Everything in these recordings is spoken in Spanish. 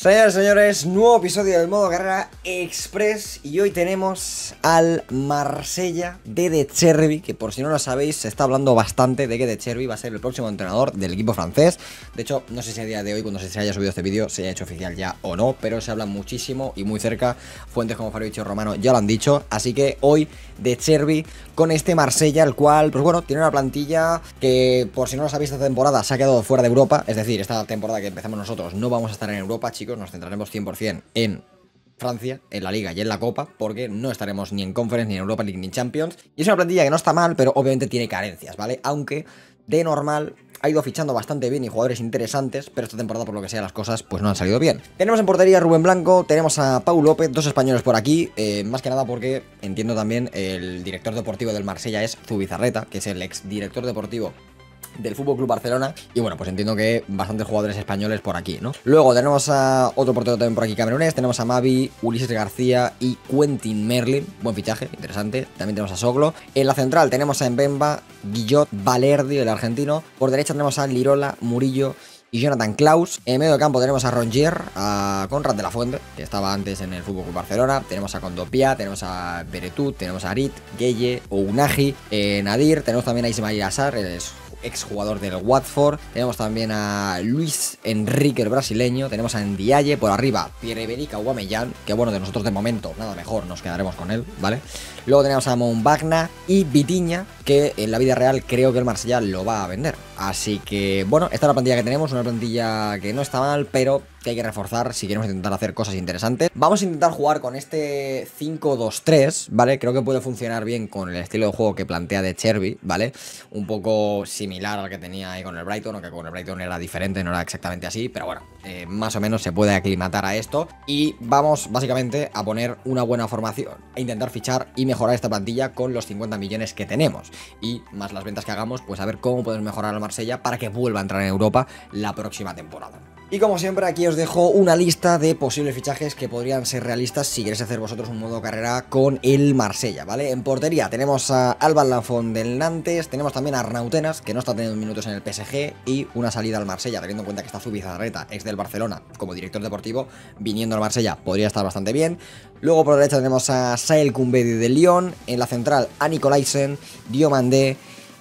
Señores, señores, nuevo episodio del modo carrera express y hoy tenemos al Marsella de Cherby, que por si no lo sabéis se está hablando bastante de que De Cherby va a ser el próximo entrenador del equipo francés. De hecho, no sé si a día de hoy, cuando se haya subido este vídeo, se haya hecho oficial ya o no, pero se habla muchísimo y muy cerca, fuentes como Fabrizio Romano ya lo han dicho, así que hoy De Cherby con este Marsella, el cual, pues bueno, tiene una plantilla que, por si no lo sabéis, esta temporada se ha quedado fuera de Europa, es decir, esta temporada que empezamos nosotros no vamos a estar en Europa, chicos. Nos centraremos 100% en Francia, en la Liga y en la Copa, porque no estaremos ni en Conference, ni en Europa League, ni en Champions. Y es una plantilla que no está mal, pero obviamente tiene carencias, ¿vale? Aunque de normal ha ido fichando bastante bien y jugadores interesantes, pero esta temporada, por lo que sea, las cosas pues no han salido bien. Tenemos en portería a Rubén Blanco, tenemos a Pau López, dos españoles por aquí, más que nada porque entiendo también el director deportivo del Marsella es Zubizarreta, que es el ex director deportivo del FC Barcelona. Y bueno, pues entiendo que bastantes jugadores españoles por aquí, ¿no? Luego tenemos a otro portero también por aquí camerunés. Tenemos a Mavi, Ulises García y Quentin Merlin. Buen fichaje, interesante. También tenemos a Soglo. En la central tenemos a Mbemba, Guillot, Valerdi, el argentino. Por derecha tenemos a Lirola, Murillo y Jonathan Klaus. En medio de campo tenemos a Rongier, a Conrad de la Fuente, que estaba antes en el FC Barcelona. Tenemos a Condopia, tenemos a Beretut, tenemos a Arit, Gueye, Ounahi, Nadir. Tenemos también a Ismail Assar, exjugador del Watford. Tenemos también a Luis Enrique, el brasileño. Tenemos a Ndiaye por arriba, Pierre-Emerick Aubameyang, que bueno, de nosotros de momento nada mejor, nos quedaremos con él, ¿vale? Luego tenemos a Montbagna y Vitinha, que en la vida real creo que el Marsella lo va a vender. Así que bueno, esta es la plantilla que tenemos, una plantilla que no está mal, pero que hay que reforzar si queremos intentar hacer cosas interesantes. Vamos a intentar jugar con este 5-2-3, ¿vale? Creo que puede funcionar bien con el estilo de juego que plantea De Cherby, ¿vale? Un poco similar al que tenía ahí con el Brighton, aunque con el Brighton era diferente, no era exactamente así, pero bueno, más o menos se puede aclimatar a esto. Y vamos básicamente a poner una buena formación, a intentar fichar y mejorar esta plantilla con los 50 millones que tenemos. Y más las ventas que hagamos, pues a ver cómo podemos mejorar al Marsella para que vuelva a entrar en Europa la próxima temporada. Y como siempre, aquí os dejo una lista de posibles fichajes que podrían ser realistas si queréis hacer vosotros un modo carrera con el Marsella, ¿vale? En portería tenemos a Alban Lafont del Nantes, tenemos también a Arnautenas, que no está teniendo minutos en el PSG, y una salida al Marsella, teniendo en cuenta que está Zubizarreta, ex del Barcelona, como director deportivo, viniendo al Marsella, podría estar bastante bien. Luego por derecha tenemos a Sael Koumbedi del Lyon, en la central a Nicolaisen, Diomandé,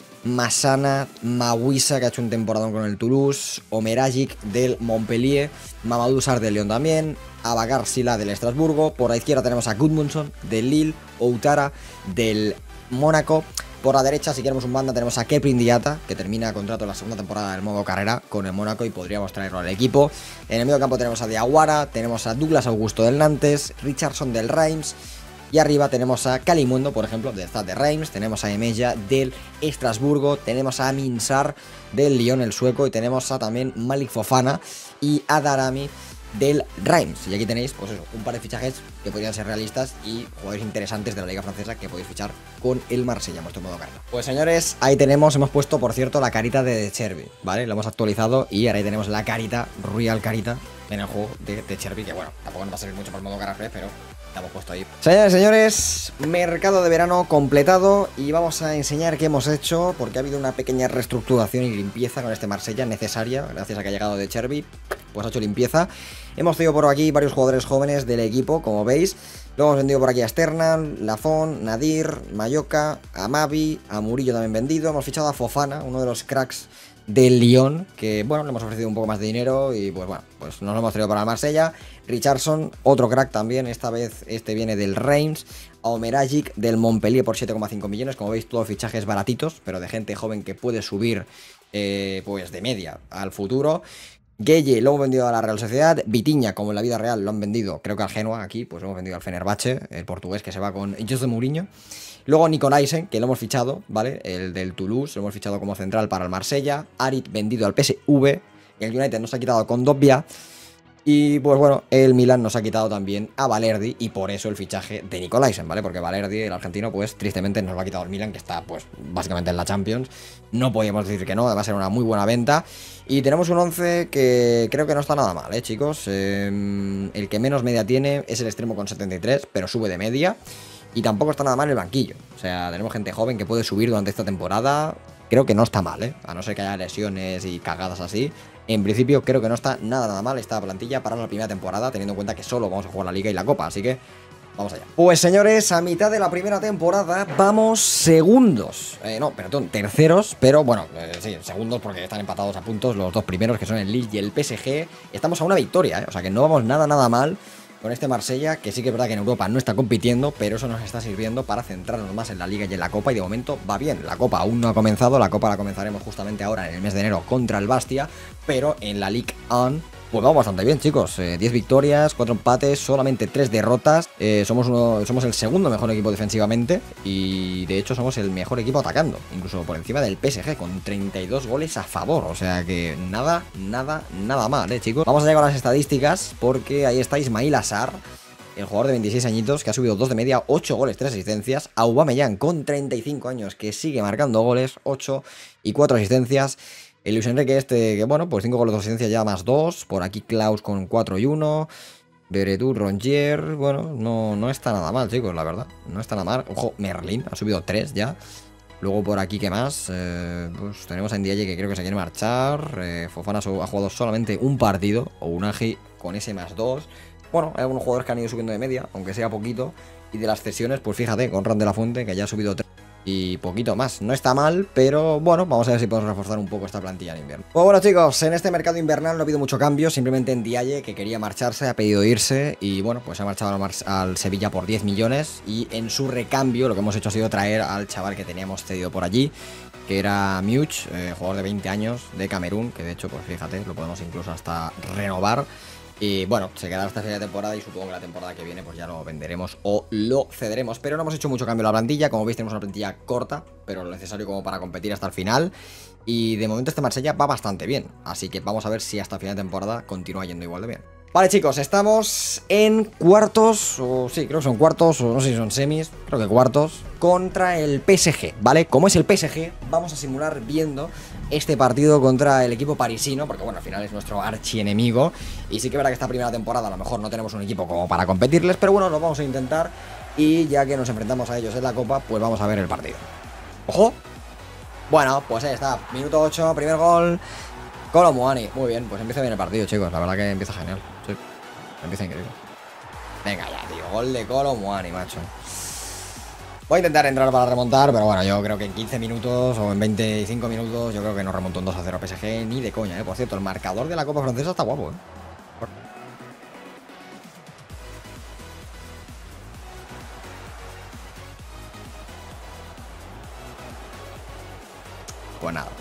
Masana, Mawisa, que ha hecho un temporadón con el Toulouse, Omeragic del Montpellier, Mamadou Sarr del Lyon también, Abakar Sila del Estrasburgo. Por la izquierda tenemos a Gudmundsson del Lille, Outara del Mónaco. Por la derecha, si queremos un banda, tenemos a Keprin Diata, que termina contrato en la segunda temporada del modo carrera con el Mónaco y podríamos traerlo al equipo. En el medio campo tenemos a Diawara, tenemos a Douglas Augusto del Nantes, Richardson del Reims. Y arriba tenemos a Kalimundo, por ejemplo, del Stade de Reims, tenemos a Emeja del Estrasburgo, tenemos a Amin Sarr del Lyon, el sueco, y tenemos a también Malik Fofana y a Darami del Reims. Y aquí tenéis, pues eso, un par de fichajes que podrían ser realistas y jugadores interesantes de la Liga Francesa que podéis fichar con el Marsella en vuestro modo carrera. Pues señores, ahí tenemos, hemos puesto, por cierto, la carita de Cherby, ¿vale? Lo hemos actualizado y ahora ahí tenemos la carita, Real Carita, en el juego de Cherby, que bueno, tampoco nos va a servir mucho para el modo carrera, pero la hemos puesto ahí. Señores, señores, mercado de verano completado y vamos a enseñar qué hemos hecho, porque ha habido una pequeña reestructuración y limpieza con este Marsella necesaria, gracias a que ha llegado De Cherby, pues ha hecho limpieza. Hemos tenido por aquí varios jugadores jóvenes del equipo, como veis. Luego hemos vendido por aquí a Sternal, Lafont, Nadir, Mayoka, a Mavi, a Murillo también vendido. Hemos fichado a Fofana, uno de los cracks del Lyon, que bueno, le hemos ofrecido un poco más de dinero y pues bueno, pues nos lo hemos traído para el Marsella. Richardson, otro crack también, esta vez este viene del Reims. A Omeragic del Montpellier por 7,5 millones, como veis todos fichajes baratitos, pero de gente joven que puede subir pues de media al futuro. Gueye lo hemos vendido a la Real Sociedad. Vitinha, como en la vida real, lo han vendido, creo que al Genoa. Aquí pues lo hemos vendido al Fenerbahce, el portugués que se va con José Mourinho. Luego Nicolaisen, que lo hemos fichado, ¿vale? El del Toulouse, lo hemos fichado como central para el Marsella. Arit vendido al PSV. El United nos ha quitado con Condopia. Y pues bueno, el Milan nos ha quitado también a Valerdi y por eso el fichaje de Nicolaisen, ¿vale? Porque Valerdi, el argentino, pues tristemente nos lo ha quitado el Milan, que está pues básicamente en la Champions. No podíamos decir que no, va a ser una muy buena venta. Y tenemos un 11 que creo que no está nada mal, chicos. El que menos media tiene es el extremo con 73, pero sube de media. Y tampoco está nada mal el banquillo. O sea, tenemos gente joven que puede subir durante esta temporada. Creo que no está mal, a no ser que haya lesiones y cagadas así. En principio creo que no está nada mal esta plantilla para la primera temporada, teniendo en cuenta que solo vamos a jugar la Liga y la Copa, así que vamos allá. Pues señores, a mitad de la primera temporada vamos segundos. No, perdón, terceros, pero bueno, sí, segundos porque están empatados a puntos los dos primeros, que son el Lille y el PSG. Estamos a una victoria, o sea que no vamos nada mal con este Marsella, que sí que es verdad que en Europa no está compitiendo, pero eso nos está sirviendo para centrarnos más en la Liga y en la Copa, y de momento va bien. La Copa aún no ha comenzado, la Copa la comenzaremos justamente ahora en el mes de enero contra el Bastia, pero en la Ligue 1 pues vamos bastante bien, chicos. 10 victorias, 4 empates, solamente 3 derrotas. Somos el segundo mejor equipo defensivamente y de hecho somos el mejor equipo atacando, incluso por encima del PSG, con 32 goles a favor. O sea que nada mal, chicos. Vamos allá con las estadísticas, porque ahí está Ismail Assar, el jugador de 26 añitos, que ha subido 2 de media, 8 goles, 3 asistencias. Aubameyang, con 35 años, que sigue marcando goles, 8 y 4 asistencias. El Luis Enrique que bueno, pues 5 goles de asistencia ya más 2. Por aquí Klaus con 4 y 1. Veretout, Rongier, bueno, no está nada mal, chicos, la verdad. No está nada mal. Ojo, Merlin ha subido 3 ya. Luego por aquí, ¿qué más? Pues tenemos a Ndiaye, que creo que se quiere marchar. Fofana ha jugado solamente un partido. O Unagi con ese más 2. Bueno, hay algunos jugadores que han ido subiendo de media, aunque sea poquito. Y de las cesiones, pues fíjate, Conrad de la Fuente, que ya ha subido 3. Y poquito más, no está mal, pero bueno, vamos a ver si podemos reforzar un poco esta plantilla en invierno. Pues bueno, chicos, en este mercado invernal no ha habido mucho cambio. Simplemente Ndiaye, que quería marcharse, ha pedido irse. Y bueno, pues ha marchado al Sevilla por 10 millones. Y en su recambio lo que hemos hecho ha sido traer al chaval que teníamos cedido por allí, que era Much, jugador de 20 años de Camerún, que de hecho, pues fíjate, lo podemos incluso hasta renovar. Y bueno, se quedará hasta final de temporada, y supongo que la temporada que viene pues ya lo venderemos o lo cederemos. Pero no hemos hecho mucho cambio en la plantilla. Como veis, tenemos una plantilla corta, pero lo necesario como para competir hasta el final. Y de momento este Marsella va bastante bien, así que vamos a ver si hasta final de temporada continúa yendo igual de bien. Vale, chicos, estamos en cuartos, o sí, creo que son cuartos, o no sé si son semis, creo que cuartos, contra el PSG, ¿vale? Como es el PSG, vamos a simular viendo este partido contra el equipo parisino, porque bueno, al final es nuestro archienemigo. Y sí que verá que esta primera temporada a lo mejor no tenemos un equipo como para competirles, pero bueno, lo vamos a intentar. Y ya que nos enfrentamos a ellos en la Copa, pues vamos a ver el partido. ¡Ojo! Bueno, pues ahí está, minuto 8, primer gol. Kolo Muani, muy bien, pues empieza bien el partido, chicos. La verdad que empieza genial, sí. Empieza increíble. Venga ya, tío, gol de Kolo Muani, macho. Voy a intentar entrar para remontar, pero bueno, yo creo que en 15 minutos o en 25 minutos yo creo que no remonto un 2-0 a PSG ni de coña, Por cierto, el marcador de la Copa Francesa está guapo, Pues nada.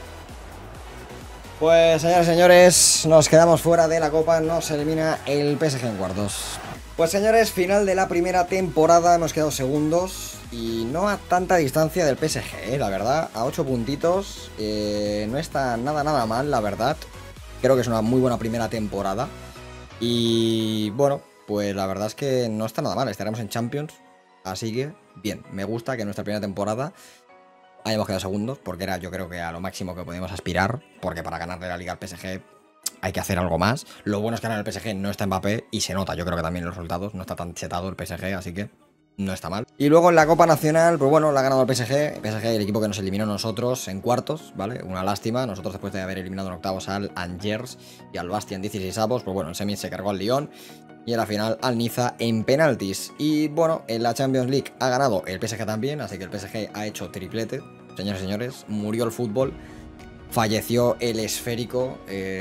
Pues señores y señores, nos quedamos fuera de la Copa, nos elimina el PSG en cuartos. Pues señores, final de la primera temporada, hemos quedado segundos y no a tanta distancia del PSG, la verdad, a 8 puntitos, no está nada mal, la verdad. Creo que es una muy buena primera temporada y bueno, pues la verdad es que no está nada mal, estaremos en Champions, así que bien, me gusta que nuestra primera temporada hayamos quedado segundos, porque era yo creo que a lo máximo que podíamos aspirar, porque para ganarle la Liga al PSG hay que hacer algo más. Lo bueno es que ahora en el PSG no está Mbappé y se nota, yo creo que también los resultados, no está tan chetado el PSG, así que no está mal. Y luego en la Copa Nacional, pues bueno, la ha ganado el PSG, el equipo que nos eliminó nosotros en cuartos, ¿vale? Una lástima, nosotros después de haber eliminado en octavos al Angers y al Bastia en 16avos, pues bueno, en semis se cargó al Lyon y en la final al Niza en penaltis. Y bueno, en la Champions League ha ganado el PSG también, así que el PSG ha hecho triplete. Señores y señores, murió el fútbol, falleció el esférico,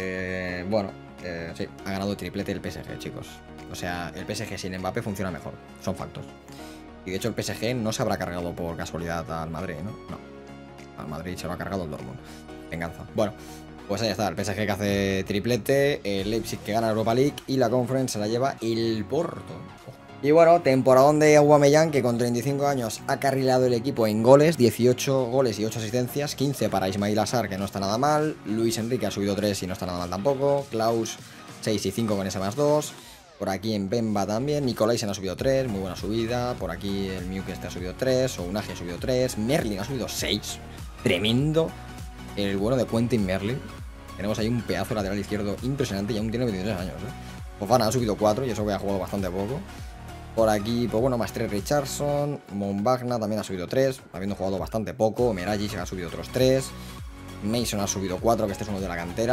sí, ha ganado el triplete el PSG, chicos. O sea, el PSG sin Mbappé funciona mejor, son factos. Y de hecho el PSG no se habrá cargado por casualidad al Madrid, ¿no? No, al Madrid se lo ha cargado el Dortmund. Venganza. Bueno, pues ahí está, el PSG que hace triplete, el Leipzig que gana la Europa League y la Conference se la lleva el Porto. Y bueno, temporadón de Aubameyang, que con 35 años ha carrilado el equipo en goles, 18 goles y 8 asistencias, 15 para Ismail Assar, que no está nada mal, Luis Enrique ha subido 3 y no está nada mal tampoco, Klaus 6 y 5 con ese más 2, por aquí en Bemba también, Nicolaisen ha subido 3, muy buena subida, por aquí el Miuk ha subido 3, Ounahi ha subido 3, Merlin ha subido 6, tremendo el bueno de Quentin Merlin, tenemos ahí un pedazo lateral izquierdo impresionante y aún tiene 23 años, Fofana ha subido 4 y eso que ha jugado bastante poco. Por aquí, pues bueno, más 3 Richardson, Monbagna también ha subido 3, habiendo jugado bastante poco, Meraji ha subido otros 3, Mason ha subido 4, que este es uno de la cantera,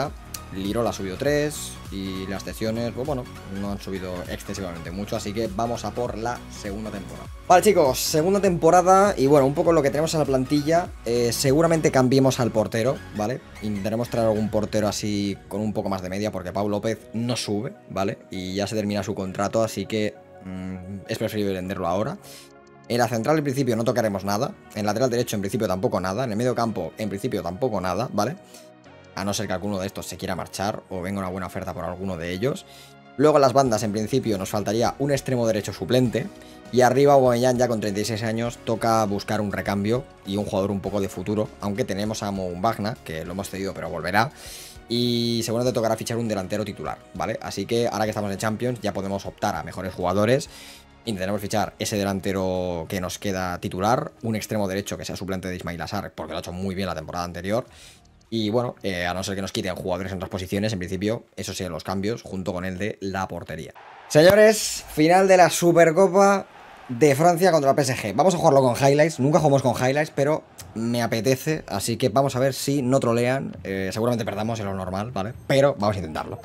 Lirola ha subido 3 y las cesión, pues bueno, no han subido excesivamente mucho, así que vamos a por la segunda temporada. Vale, chicos, segunda temporada y bueno, un poco lo que tenemos en la plantilla, seguramente cambiemos al portero, ¿vale? Intentaremos traer algún portero así con un poco más de media porque Pau López no sube, ¿vale? Y ya se termina su contrato, así que es preferible venderlo ahora. En la central en principio no tocaremos nada, en lateral derecho en principio tampoco nada, en el medio campo en principio tampoco nada, ¿vale? A no ser que alguno de estos se quiera marchar o venga una buena oferta por alguno de ellos. Luego en las bandas en principio nos faltaría un extremo derecho suplente. Y arriba Aubameyang ya con 36 años toca buscar un recambio y un jugador un poco de futuro. Aunque tenemos a Moumbagna, que lo hemos cedido pero volverá. Y seguramente tocará fichar un delantero titular, ¿vale? Así que ahora que estamos en Champions ya podemos optar a mejores jugadores. Intentaremos fichar ese delantero que nos queda titular. Un extremo derecho que sea suplente de Ismail Assar, porque lo ha hecho muy bien la temporada anterior. Y bueno, a no ser que nos quiten jugadores en otras posiciones, en principio, esos serían los cambios, junto con el de la portería. Señores, final de la Supercopa de Francia contra el PSG. Vamos a jugarlo con highlights, nunca jugamos con highlights, pero me apetece, así que vamos a ver si no trolean. Seguramente perdamos, es lo normal, ¿vale? Pero vamos a intentarlo.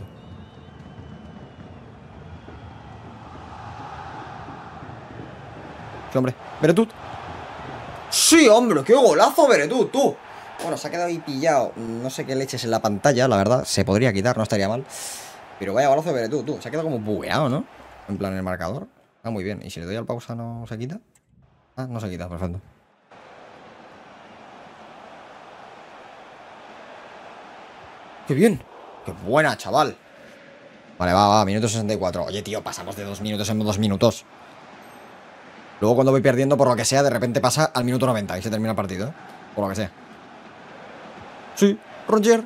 Sí, hombre, Veretout. Sí, hombre, qué golazo Veretout, tú. Bueno, se ha quedado ahí pillado. No sé qué leches en la pantalla, la verdad. Se podría quitar, no estaría mal. Pero vaya golazo de Veretout, tú. Se ha quedado como bugueado, ¿no? En plan, el marcador. Ah, muy bien. ¿Y si le doy al pausa no se quita? Ah, no se quita, perfecto. ¡Qué bien! ¡Qué buena, chaval! Vale, va, minuto 64. Oye, tío, pasamos de 2 minutos en 2 minutos. Luego cuando voy perdiendo, por lo que sea, de repente pasa al minuto 90 y se termina el partido, ¿eh? Por lo que sea. Sí, Roger.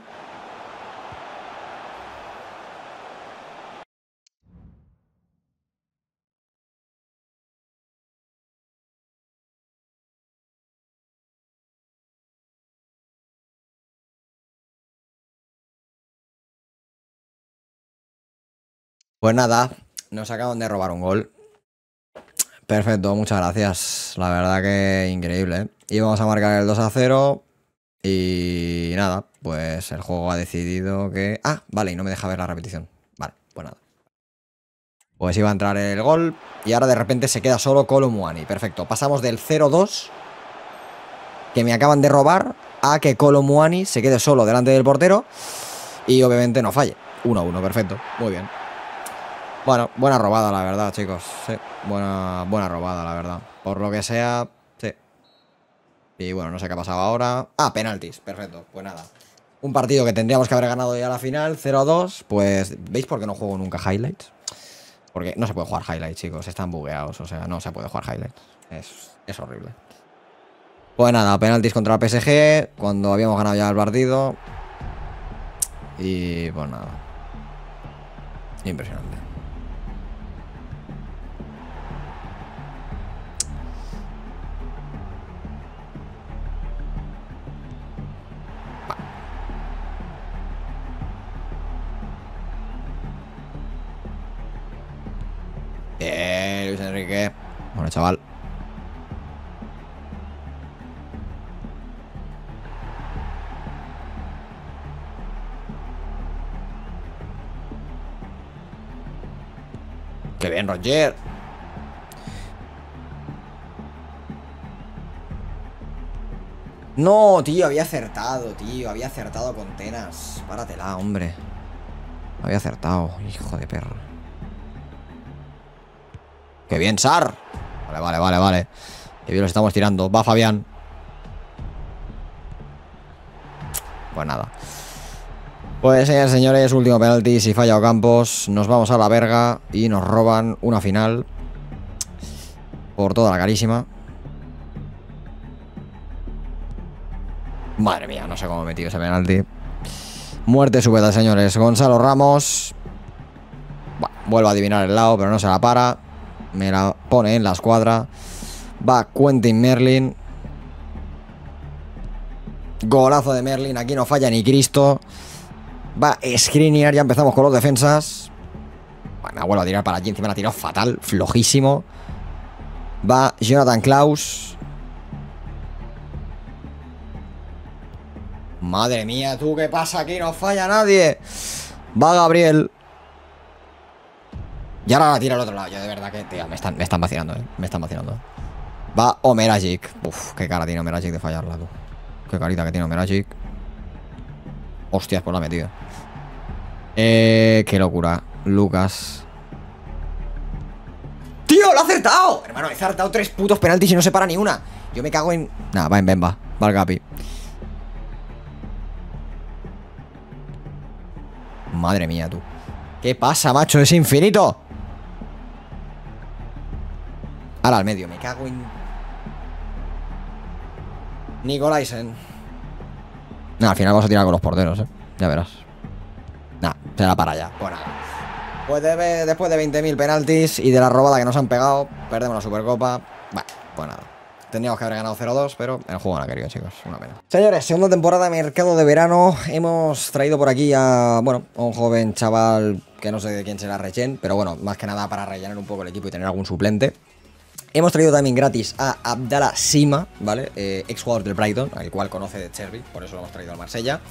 Pues nada, nos acaban de robar un gol. Perfecto, muchas gracias. La verdad que increíble, ¿eh? Íbamos a marcar el 2-0 y nada, pues el juego ha decidido que... Ah, vale, y no me deja ver la repetición. Vale, pues nada. Pues iba a entrar el gol y ahora de repente se queda solo Kolo Muani. Perfecto, pasamos del 0-2 que me acaban de robar a que Kolo Muani se quede solo delante del portero y obviamente no falle. 1-1, perfecto, muy bien. Bueno, buena robada, la verdad, chicos. Sí, buena robada, la verdad. Por lo que sea, sí. Y bueno, no sé qué ha pasado ahora. Ah, penaltis, perfecto, pues nada. Un partido que tendríamos que haber ganado ya a la final, 0-2. Pues, ¿veis por qué no juego nunca highlights? Porque no se puede jugar highlights, chicos. Están bugueados, o sea, no se puede jugar highlights. Es horrible. Pues nada, penaltis contra el PSG, cuando habíamos ganado ya el partido. Y pues nada. Impresionante. Luis Enrique. Bueno, chaval. Qué bien, Roger. No, tío, había acertado, tío. Había acertado con Tenas. Páratela, hombre. Había acertado, hijo de perro. ¡Qué bien, Sar! Vale. Qué bien los estamos tirando. Va Fabián. Pues nada. Pues señores, último penalti. Si falla Ocampos, nos vamos a la verga y nos roban una final. Por toda la carísima. Madre mía, no sé cómo he metido ese penalti. Muerte súbita, señores. Gonzalo Ramos. Bueno, vuelvo a adivinar el lado, pero no se la para. Me la pone en la escuadra. Va Quentin Merlin. Golazo de Merlin. Aquí no falla ni Cristo. Va Skriniar. Ya empezamos con los defensas. Bueno, me vuelvo a tirar para allí. Encima la ha tirado fatal. Flojísimo. Va Jonathan Klaus. Madre mía, tú, ¿qué pasa aquí? No falla nadie. Va Gabriel. Y ahora la tira al otro lado. Yo de verdad que, tío, me están vacilando, Me están vacilando. Va Omeragic. Uf, qué cara tiene Omeragic de fallarla, tú. Qué carita que tiene Omeragic. Hostias, pues la ha metido. Qué locura. Lucas. ¡Tío, lo ha acertado! Hermano, he acertado 3 putos penaltis y no se para ni una. Yo me cago en... Nada, va en Bemba. Va el Gapi. Madre mía, tú. ¿Qué pasa, macho? Es infinito. Ahora al medio, me cago en... Nicolaisen. Al final vamos a tirar con los porteros, ya verás. Será para allá. Pues nada. Pues después de 20.000 penaltis y de la robada que nos han pegado, perdemos la Supercopa. Bueno, pues nada. Tendríamos que haber ganado 0-2, pero el juego no ha querido, chicos. Una pena. Señores, segunda temporada de mercado de verano. Hemos traído por aquí a, bueno, a un joven chaval que no sé de quién será Rechen, pero bueno, más que nada para rellenar un poco el equipo y tener algún suplente. Hemos traído también gratis a Abdallah Sima, ¿vale? Exjugador del Brighton, al cual conoce de Chervi, por eso lo hemos traído al Marsella.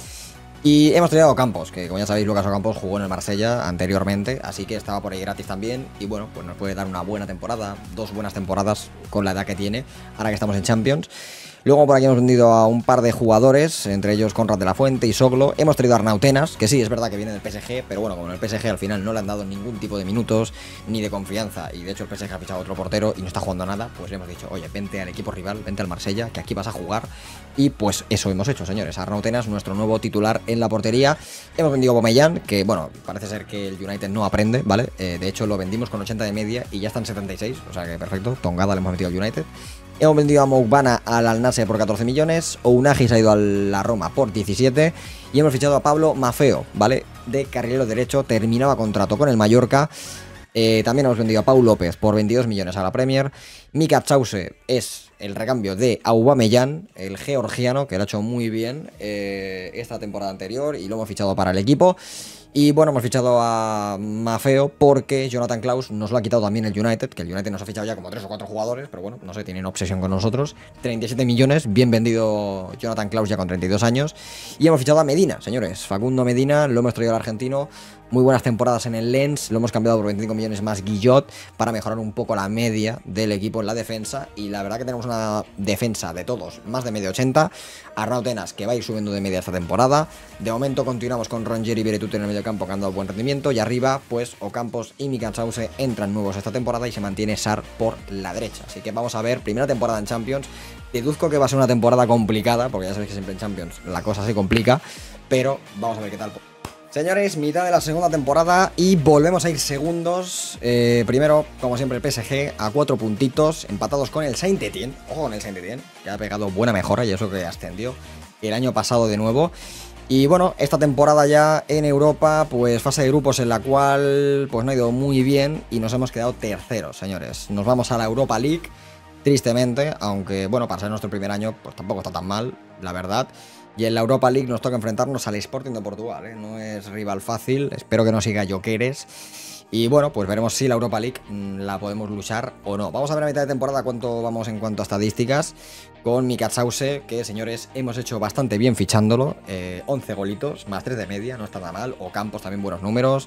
Y hemos traído a Ocampos, que como ya sabéis, Lucas Ocampos jugó en el Marsella anteriormente, así que estaba por ahí gratis también. Y bueno, pues nos puede dar una buena temporada, 2 buenas temporadas con la edad que tiene, ahora que estamos en Champions. Luego por aquí hemos vendido a un par de jugadores, entre ellos Conrad de la Fuente y Soglo. Hemos traído a Arnautenas, que sí, es verdad que viene del PSG, pero bueno, como en el PSG al final no le han dado ningún tipo de minutos ni de confianza, y de hecho el PSG ha fichado a otro portero y no está jugando nada, pues le hemos dicho, oye, vente al equipo rival, vente al Marsella, que aquí vas a jugar. Y pues eso hemos hecho, señores. Arnautenas, nuestro nuevo titular en la portería. Hemos vendido a Aubameyang, que bueno, parece ser que el United no aprende, ¿vale? De hecho lo vendimos con 80 de media y ya están 76, o sea que perfecto, tongada le hemos metido al United. Hemos vendido a Moukbana al Al-Nassr por 14 millones. Ounahi se ha ido a la Roma por 17. Y hemos fichado a Pablo Maffeo, ¿vale? De carrilero derecho. Terminaba contrato con el Mallorca. También hemos vendido a Pau López por 22 millones a la Premier. Mika Chause es el recambio de Aubameyang, el georgiano, que lo ha hecho muy bien esta temporada anterior y lo hemos fichado para el equipo. Y bueno, hemos fichado a Maffeo porque Jonathan Klaus nos lo ha quitado también el United, que el United nos ha fichado ya como 3 o 4 jugadores, pero bueno, no sé, tienen obsesión con nosotros. 37 millones, bien vendido Jonathan Klaus ya con 32 años. Y hemos fichado a Medina, señores, Facundo Medina, lo hemos traído al argentino. Muy buenas temporadas en el Lens, lo hemos cambiado por 25 millones más Guillot para mejorar un poco la media del equipo en la defensa. Y la verdad que tenemos una defensa de todos, más de media 80. Arnautenas, que va a ir subiendo de media esta temporada. De momento continuamos con Rongier y Beretut en el medio campo, que han dado buen rendimiento. Y arriba, pues Ocampos y Mika Chause entran nuevos esta temporada y se mantiene Sar por la derecha. Así que vamos a ver, primera temporada en Champions. Deduzco que va a ser una temporada complicada, porque ya sabéis que siempre en Champions la cosa se complica. Pero vamos a ver qué tal. Señores, mitad de la segunda temporada y volvemos a ir segundos. Primero, como siempre, el PSG a 4 puntitos, empatados con el Saint-Étienne. Ojo con el Saint-Étienne, que ha pegado buena mejora y eso que ascendió el año pasado de nuevo. Y bueno, esta temporada ya en Europa, pues fase de grupos en la cual pues no ha ido muy bien y nos hemos quedado terceros, señores. Nos vamos a la Europa League, tristemente, aunque bueno, para ser nuestro primer año, pues tampoco está tan mal, la verdad. Y en la Europa League nos toca enfrentarnos al Sporting de Portugal, ¿eh? No es rival fácil, espero que no siga Jokeres. Y bueno, pues veremos si la Europa League la podemos luchar o no. Vamos a ver a mitad de temporada cuánto vamos en cuanto a estadísticas con Mika Chause, que señores, hemos hecho bastante bien fichándolo. 11 golitos, más 3 de media, no está nada mal. Ocampos también buenos números.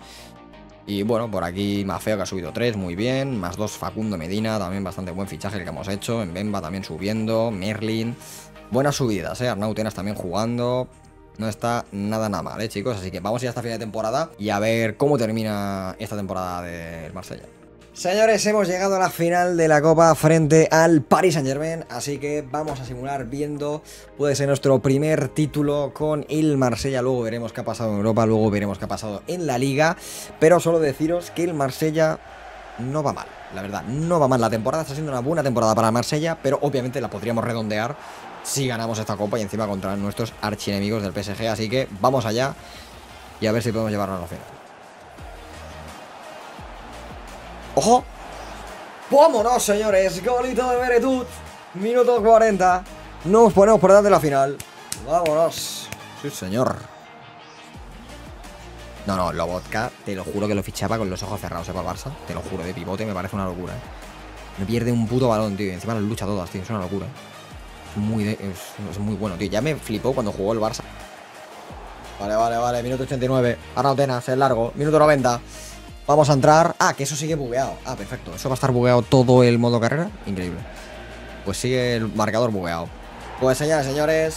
Y bueno, por aquí Maffeo, que ha subido 3, muy bien. Más 2 Facundo Medina, también bastante buen fichaje el que hemos hecho. En Bemba también subiendo, Merlin. Buenas subidas, Arnautenas también jugando. No está nada mal, chicos. Así que vamos a ir hasta fin de temporada y a ver cómo termina esta temporada del Marsella. Señores, hemos llegado a la final de la Copa frente al Paris Saint-Germain. Así que vamos a simular viendo. Puede ser nuestro primer título con el Marsella. Luego veremos qué ha pasado en Europa. Luego veremos qué ha pasado en la Liga. Pero solo deciros que el Marsella no va mal. La verdad, no va mal. La temporada está siendo una buena temporada para el Marsella, pero obviamente la podríamos redondear si ganamos esta copa y encima contra nuestros archienemigos del PSG. Así que vamos allá y a ver si podemos llevarnos a la final. ¡Ojo! ¡Vámonos, señores! Golito de Beretut. Minuto 40. Nos ponemos por delante de la final. ¡Vámonos! Sí, señor. No, Lobotka, te lo juro que lo fichaba con los ojos cerrados, para el Barça. Te lo juro, de pivote, me parece una locura, No pierde un puto balón, tío. Y encima las lucha todas, tío. Es una locura. Es muy bueno, tío. Ya me flipó cuando jugó el Barça. Vale, minuto 89. Arnau Tenas, el largo, minuto 90. Vamos a entrar. Ah, que eso sigue bugueado. Ah, perfecto. Eso va a estar bugueado todo el modo carrera. Increíble. Pues sigue el marcador bugueado. Pues señoras y señores,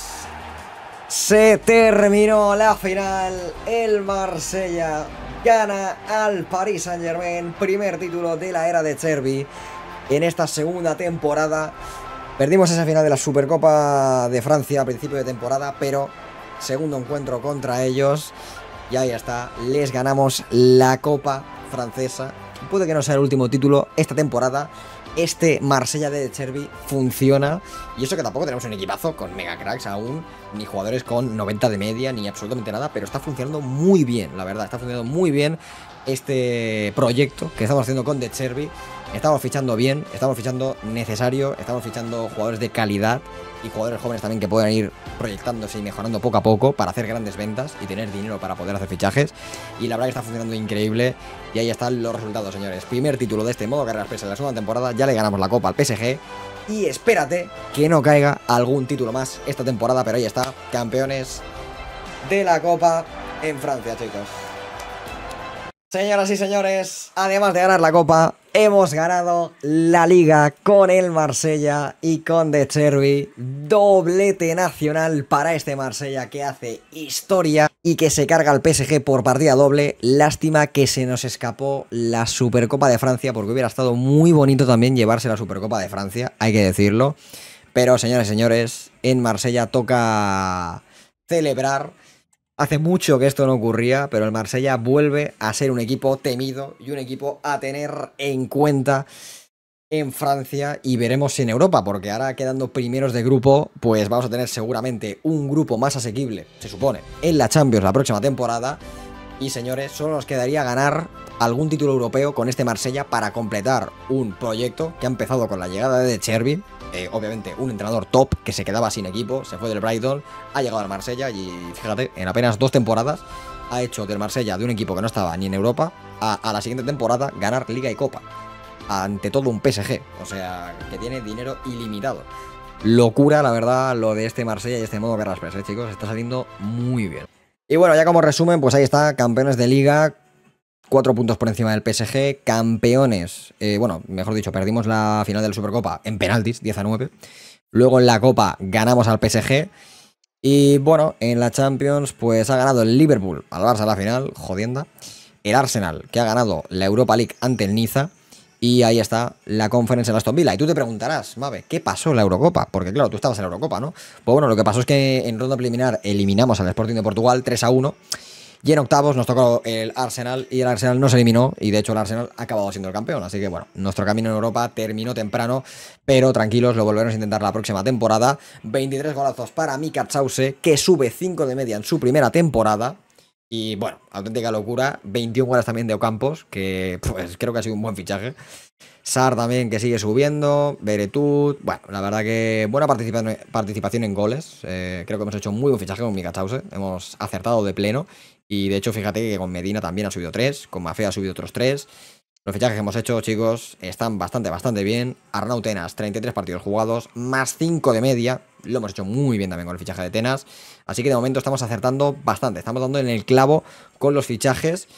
se terminó la final. El Marsella gana al Paris Saint-Germain. Primer título de la era de Chervi en esta segunda temporada. Perdimos esa final de la Supercopa de Francia a principio de temporada, pero segundo encuentro contra ellos. Y ahí está, les ganamos la Copa francesa. Puede que no sea el último título esta temporada. Este Marsella de Chervi funciona. Y eso que tampoco tenemos un equipazo con mega cracks aún, ni jugadores con 90 de media, ni absolutamente nada. Pero está funcionando muy bien, la verdad. Está funcionando muy bien este proyecto que estamos haciendo con De Chervi. Estamos fichando bien, estamos fichando necesario, estamos fichando jugadores de calidad y jugadores jóvenes también que puedan ir proyectándose y mejorando poco a poco para hacer grandes ventas y tener dinero para poder hacer fichajes. Y la verdad que está funcionando increíble. Y ahí están los resultados, señores. Primer título de este modo carrera express en la segunda temporada. Ya le ganamos la Copa al PSG. Y espérate que no caiga algún título más esta temporada. Pero ahí está, campeones de la Copa en Francia, chicos. Señoras y señores, además de ganar la Copa, hemos ganado la Liga con el Marsella y con De Chervi. Doblete nacional para este Marsella que hace historia y que se carga al PSG por partida doble. Lástima que se nos escapó la Supercopa de Francia, porque hubiera estado muy bonito también llevarse la Supercopa de Francia, hay que decirlo. Pero, señores y señores, en Marsella toca celebrar. Hace mucho que esto no ocurría, pero el Marsella vuelve a ser un equipo temido y un equipo a tener en cuenta en Francia, y veremos si en Europa, porque ahora quedando primeros de grupo, pues vamos a tener seguramente un grupo más asequible, se supone, en la Champions la próxima temporada. Y señores, solo nos quedaría ganar algún título europeo con este Marsella para completar un proyecto que ha empezado con la llegada de Chervi. Obviamente un entrenador top que se quedaba sin equipo, se fue del Brighton, ha llegado al Marsella y fíjate, en apenas 2 temporadas ha hecho del Marsella, de un equipo que no estaba ni en Europa, a la siguiente temporada ganar Liga y Copa. Ante todo un PSG, o sea, que tiene dinero ilimitado. Locura, la verdad, lo de este Marsella y este modo Carrera Express, chicos, está saliendo muy bien. Y bueno, ya como resumen, pues ahí está, campeones de Liga, 4 puntos por encima del PSG, campeones, bueno, mejor dicho, perdimos la final de la Supercopa en penaltis, 10-9. Luego en la Copa ganamos al PSG. Y bueno, en la Champions pues ha ganado el Liverpool al Barça a la final, jodienda. El Arsenal, que ha ganado la Europa League ante el Niza. Y ahí está la Conference en Aston Villa. Y tú te preguntarás, Mave, ¿qué pasó en la Eurocopa? Porque claro, tú estabas en la Eurocopa, ¿no? Pues bueno, lo que pasó es que en ronda preliminar eliminamos al Sporting de Portugal 3-1. Y en octavos nos tocó el Arsenal y el Arsenal no se eliminó. Y de hecho el Arsenal ha acabado siendo el campeón. Así que bueno, nuestro camino en Europa terminó temprano. Pero tranquilos, lo volveremos a intentar la próxima temporada. 23 golazos para Mika Chause, que sube 5 de media en su primera temporada. Y bueno, auténtica locura. 21 goles también de Ocampos, que pues creo que ha sido un buen fichaje. Sar también, que sigue subiendo. Beretut. Bueno, la verdad que buena participación en goles. Creo que hemos hecho un muy buen fichaje con Mika Chause. Hemos acertado de pleno. Y de hecho, fíjate que con Medina también ha subido 3. Con Mafea ha subido otros 3. Los fichajes que hemos hecho, chicos, están bastante bien. Arnau Tenas, 33 partidos jugados, más 5 de media. Lo hemos hecho muy bien también con el fichaje de Tenas. Así que de momento estamos acertando bastante. Estamos dando en el clavo con los fichajes.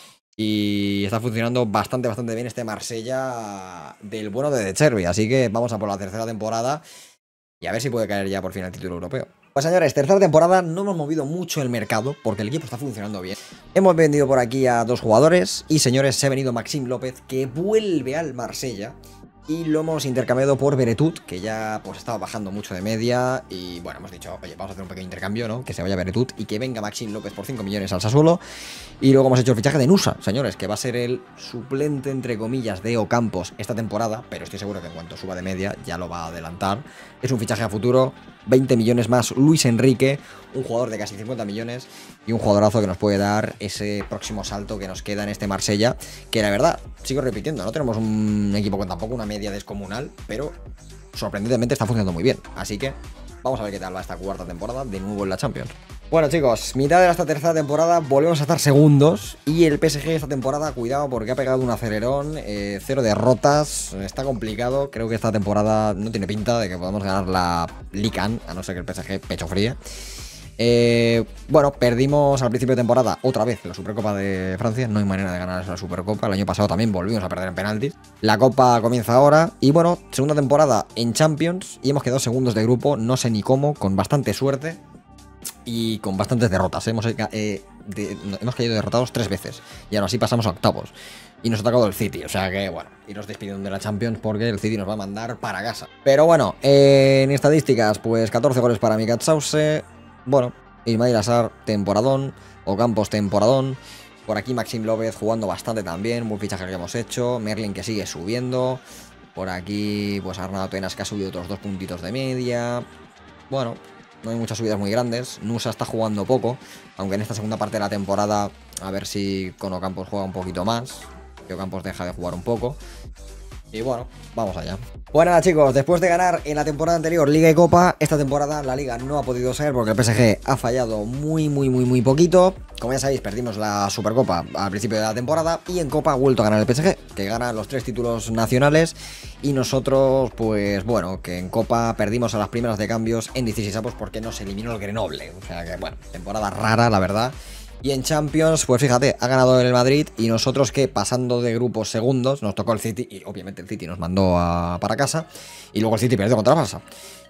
Y está funcionando bastante bien este Marsella del bueno de Chervi. Así que vamos a por la tercera temporada y a ver si puede caer ya por fin el título europeo. Pues señores, tercera temporada, no hemos movido mucho el mercado porque el equipo está funcionando bien. Hemos vendido por aquí a 2 jugadores y señores, se ha venido Maxime López, que vuelve al Marsella. Y lo hemos intercambiado por Beretut, que ya pues estaba bajando mucho de media. Y bueno, hemos dicho, oye, vamos a hacer un pequeño intercambio, ¿no? Que se vaya Beretut y que venga Maxime López por 5 millones al Sassuolo. Y luego hemos hecho el fichaje de Nusa, señores, que va a ser el suplente, entre comillas, de Ocampos esta temporada. Pero estoy seguro que en cuanto suba de media ya lo va a adelantar. Es un fichaje a futuro, 20 millones más Luis Enrique, un jugador de casi 50 millones y un jugadorazo que nos puede dar ese próximo salto que nos queda en este Marsella, que la verdad, sigo repitiendo, no tenemos un equipo con tampoco una media descomunal, pero sorprendentemente está funcionando muy bien, así que vamos a ver qué tal va esta cuarta temporada de nuevo en la Champions. Bueno chicos, mitad de esta tercera temporada volvemos a estar segundos y el PSG esta temporada, cuidado porque ha pegado un acelerón, 0 derrotas, está complicado, creo que esta temporada no tiene pinta de que podamos ganar la Ligue 1, a no ser que el PSG pecho fríe. Bueno, perdimos al principio de temporada otra vez la Supercopa de Francia. No hay manera de ganar esa Supercopa. El año pasado también volvimos a perder en penaltis. La Copa comienza ahora. Y bueno, segunda temporada en Champions. Y hemos quedado segundos de grupo. No sé ni cómo, con bastante suerte. Y con bastantes derrotas. Hemos caído derrotados 3 veces. Y ahora sí pasamos a octavos. Y nos ha tocado el City, o sea que bueno, iros despidiendo de la Champions porque el City nos va a mandar para casa. Pero bueno, en estadísticas, pues 14 goles para Mika Sause. Bueno, Ismail Assar, temporadón. Ocampos, temporadón. Por aquí Maxim López jugando bastante también. Buen fichaje que hemos hecho. Merlin que sigue subiendo. Por aquí, pues Arnau Tenas que ha subido otros 2 puntitos de media. Bueno, no hay muchas subidas muy grandes. Nusa está jugando poco. Aunque en esta segunda parte de la temporada, a ver si con Ocampos juega un poquito más. Que Ocampos deja de jugar un poco. Y bueno, vamos allá. Bueno, nada, chicos, después de ganar en la temporada anterior Liga y Copa, esta temporada la Liga no ha podido ser porque el PSG ha fallado muy poquito. Como ya sabéis, perdimos la Supercopa al principio de la temporada y en Copa ha vuelto a ganar el PSG, que gana los 3 títulos nacionales. Y nosotros, pues bueno, que en Copa perdimos a las primeras de cambios en 16avos porque nos eliminó el Grenoble. O sea que, bueno, temporada rara, la verdad. Y en Champions, pues fíjate, ha ganado el Madrid y nosotros que pasando de grupos segundos nos tocó el City y obviamente el City nos mandó para casa y luego el City perdió contra el Barça.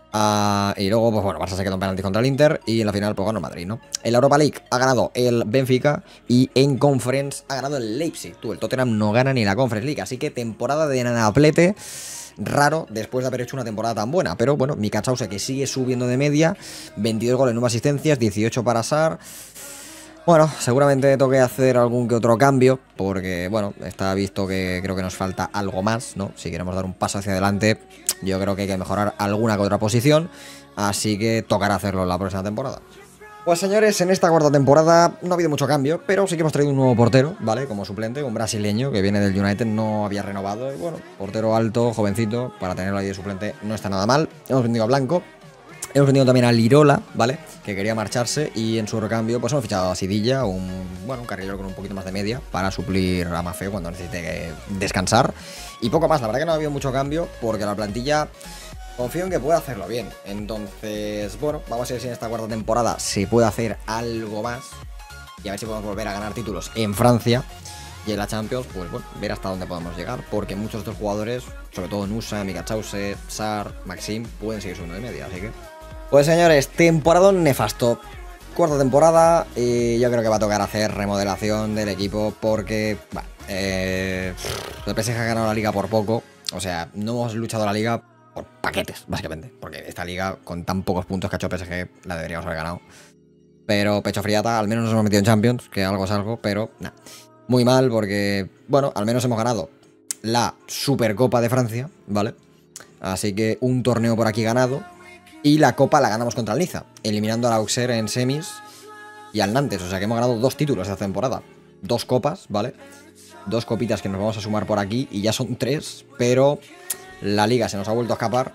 Y luego, pues bueno, Barça se quedó en penalti contra el Inter y en la final pues ganó el Madrid, ¿no? En la Europa League ha ganado el Benfica y en Conference ha ganado el Leipzig. Tú, el Tottenham no gana ni la Conference League, así que temporada de nanaplete. Raro después de haber hecho una temporada tan buena. Pero bueno, Mika Sause que sigue subiendo de media. 22 goles, 9 asistencias, 18 para Sarr. Bueno, seguramente toque hacer algún que otro cambio, porque, bueno, está visto que creo que nos falta algo más, ¿no? Si queremos dar un paso hacia adelante, yo creo que hay que mejorar alguna que otra posición, así que tocará hacerlo en la próxima temporada. Pues señores, en esta cuarta temporada no ha habido mucho cambio, pero sí que hemos traído un nuevo portero, ¿vale? Como suplente, un brasileño que viene del United, no había renovado, y bueno, portero alto, jovencito, para tenerlo ahí de suplente no está nada mal. Hemos vendido a Blanco. Hemos vendido también a Lirola, ¿vale? Que quería marcharse y en su recambio pues hemos fichado a Sidilla, un carrilero con un poquito más de media para suplir a Maffeo cuando necesite descansar. Y poco más, la verdad que no ha habido mucho cambio porque la plantilla confío en que pueda hacerlo bien. Entonces, bueno, vamos a ver si en esta cuarta temporada se puede hacer algo más y a ver si podemos volver a ganar títulos en Francia. Y en la Champions, pues bueno, ver hasta dónde podemos llegar, porque muchos de estos jugadores, sobre todo Nusa, Mika Sause, Sarr, Maxim, pueden seguir subiendo de media, así que... Pues señores, temporadón nefasto. Cuarta temporada y yo creo que va a tocar hacer remodelación del equipo porque, bueno, el PSG ha ganado la liga por poco. O sea, no hemos luchado la liga por paquetes, básicamente. Porque esta liga, con tan pocos puntos que ha hecho el PSG, la deberíamos haber ganado. Pero pecho friata, al menos nos hemos metido en Champions, que algo es algo, pero nada. Muy mal porque, bueno, al menos hemos ganado la Supercopa de Francia, ¿vale? Así que un torneo por aquí ganado. Y la Copa la ganamos contra el Niza, eliminando al Auxerre en semis y al Nantes. O sea que hemos ganado 2 títulos esta temporada. 2 copas, ¿vale? 2 copitas que nos vamos a sumar por aquí y ya son 3. Pero la Liga se nos ha vuelto a escapar.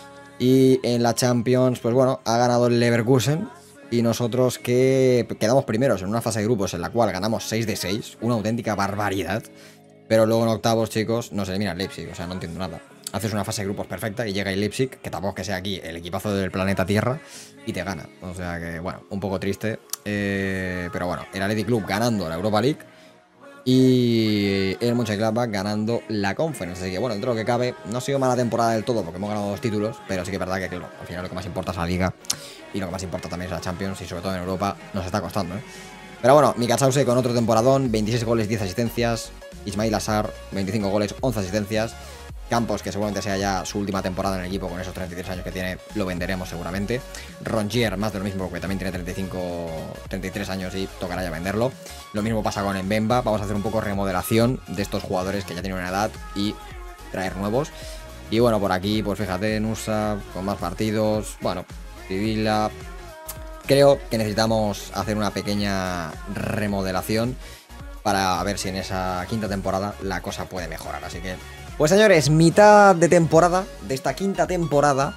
Y en la Champions, pues bueno, ha ganado el Leverkusen. Y nosotros que quedamos primeros en una fase de grupos en la cual ganamos 6 de 6. Una auténtica barbaridad. Pero luego en octavos, chicos, nos elimina el Leipzig. O sea, no entiendo nada. Haces una fase de grupos perfecta y llega el Leipzig, que tampoco es que sea aquí el equipazo del planeta Tierra, y te gana. O sea que, bueno, un poco triste. Pero bueno, el Athletic Club ganando la Europa League y el Mönchengladbach ganando la Conference. Así que, bueno, dentro de lo que cabe, no ha sido mala temporada del todo porque hemos ganado 2 títulos, pero sí que es verdad que, claro, al final lo que más importa es la Liga y lo que más importa también es la Champions y sobre todo en Europa nos está costando, ¿eh? Pero bueno, Mika Sause con otro temporadón, 26 goles, 10 asistencias. Ismail Assar, 25 goles, 11 asistencias. Campos, que seguramente sea ya su última temporada en el equipo con esos 33 años que tiene, lo venderemos seguramente. Rongier, más de lo mismo, porque también tiene 33 años y tocará ya venderlo. Lo mismo pasa con Mbemba, vamos a hacer un poco remodelación de estos jugadores que ya tienen una edad y traer nuevos. Y bueno, por aquí, pues fíjate, Nusa, con más partidos, bueno, Sibila. Creo que necesitamos hacer una pequeña remodelación para ver si en esa quinta temporada la cosa puede mejorar, así que... Pues señores, mitad de temporada, de esta quinta temporada,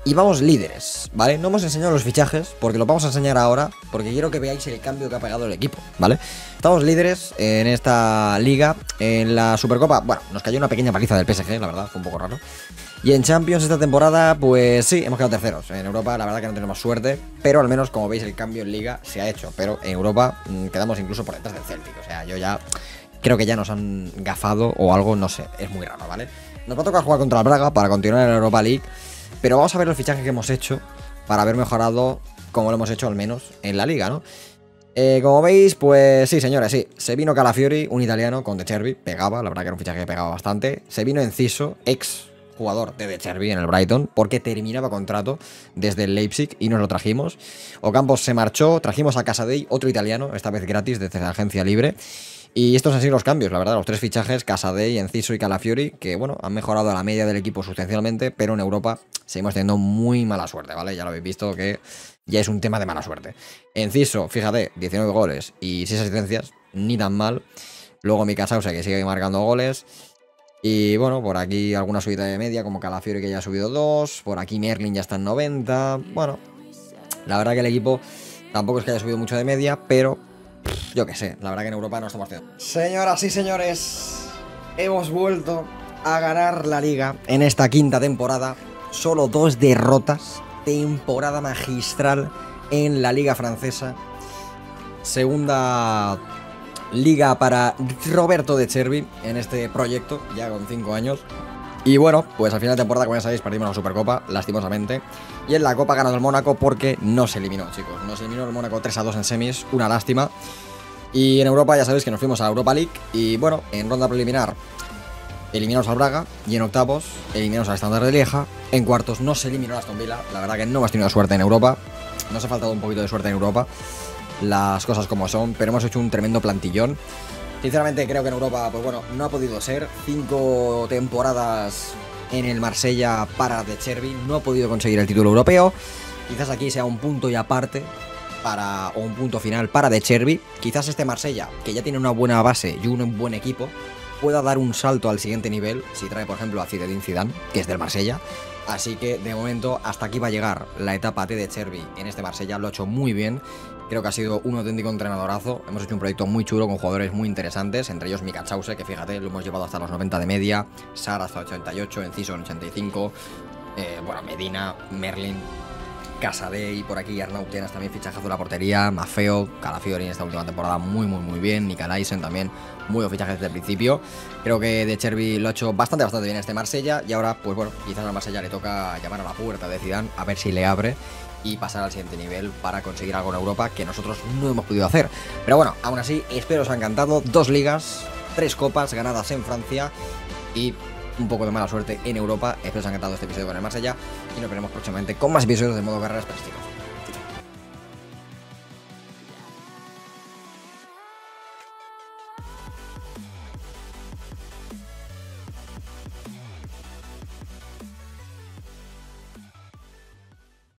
Y vamos líderes, ¿vale? No hemos enseñado los fichajes, porque los vamos a enseñar ahora, porque quiero que veáis el cambio que ha pegado el equipo, ¿vale? Estamos líderes en esta liga. En la Supercopa, bueno, nos cayó una pequeña paliza del PSG, la verdad, fue un poco raro. Y en Champions esta temporada, pues sí, hemos quedado terceros. En Europa la verdad que no tenemos suerte, pero al menos, como veis, el cambio en liga se ha hecho. Pero en Europa quedamos incluso por detrás del Celtic. O sea, yo ya creo que ya nos han gafado o algo, no sé, es muy raro, ¿vale? Nos va a tocar jugar contra el Braga para continuar en la Europa League. Pero vamos a ver los fichajes que hemos hecho para haber mejorado como lo hemos hecho al menos en la liga, ¿no? Como veis, pues sí, señores, sí. Se vino Calafiori, un italiano con De Zerbi, pegaba, la verdad que era un fichaje que pegaba bastante. Se vino Enciso, ex jugador de De Zerbi en el Brighton, porque terminaba contrato desde el Leipzig y nos lo trajimos. Ocampos se marchó, trajimos a Casadei, otro italiano, esta vez gratis desde la agencia libre. Y estos han sido los cambios, la verdad, los tres fichajes, Casadei, Enciso y Calafiori, que bueno, han mejorado la media del equipo sustancialmente, pero en Europa seguimos teniendo muy mala suerte, ¿vale? Ya lo habéis visto que ya es un tema de mala suerte. Enciso, fíjate, 19 goles y 6 asistencias, ni tan mal. Luego Mika Sause, que sigue marcando goles. Y bueno, por aquí alguna subida de media, como Calafiori, que ya ha subido 2. Por aquí Merlin ya está en 90. Bueno, la verdad que el equipo tampoco es que haya subido mucho de media, pero yo qué sé, la verdad que en Europa no estamos haciendo. Señoras y señores, hemos vuelto a ganar la liga en esta quinta temporada. Solo 2 derrotas. Temporada magistral en la liga francesa. Segunda liga para Roberto De Zerbi en este proyecto, ya con 5 años. Y bueno, pues al final de temporada, como ya sabéis, perdimos la Supercopa, lastimosamente. Y en la Copa ganó el Mónaco porque no se eliminó, chicos. Nos eliminó el Mónaco 3-2 en semis, una lástima. Y en Europa ya sabéis que nos fuimos a la Europa League. Y bueno, en ronda preliminar eliminamos al Braga. Y en octavos eliminamos al Standard de Lieja. En cuartos nos eliminó a Aston Villa. La verdad que no hemos tenido suerte en Europa. Nos ha faltado un poquito de suerte en Europa, las cosas como son, pero hemos hecho un tremendo plantillón. Sinceramente creo que en Europa, pues bueno, no ha podido ser. 5 temporadas en el Marsella para De Zerbi, no ha podido conseguir el título europeo. Quizás aquí sea un punto y aparte o un punto final para De Zerbi. Quizás este Marsella, que ya tiene una buena base y un buen equipo, pueda dar un salto al siguiente nivel si trae, por ejemplo, a Zinedine Zidane, que es del Marsella. Así que de momento hasta aquí va a llegar la etapa de Zerbi en este Marsella. Lo ha hecho muy bien. Creo que ha sido un auténtico entrenadorazo. Hemos hecho un proyecto muy chulo con jugadores muy interesantes, entre ellos Mika Sause, que fíjate, lo hemos llevado hasta los 90 de media, Sara hasta 88, Enciso en 85, bueno, Medina, Merlin, Casadei, por aquí Arnau Tenas también, fichajazo de la portería, Maffeo, Calafiori en esta última temporada muy bien, Nikolaisen también, muy buen fichaje desde el principio. Creo que De Zerbi lo ha hecho bastante bien este Marsella, y ahora, pues bueno, quizás al Marsella le toca llamar a la puerta de Zidane, a ver si le abre y pasar al siguiente nivel para conseguir algo en Europa que nosotros no hemos podido hacer. Pero bueno, aún así, espero os ha encantado. 2 ligas, 3 copas ganadas en Francia y un poco de mala suerte en Europa. Espero os ha encantado este episodio con el Marsella y nos veremos próximamente con más episodios de Modo Carreras Prestigioso.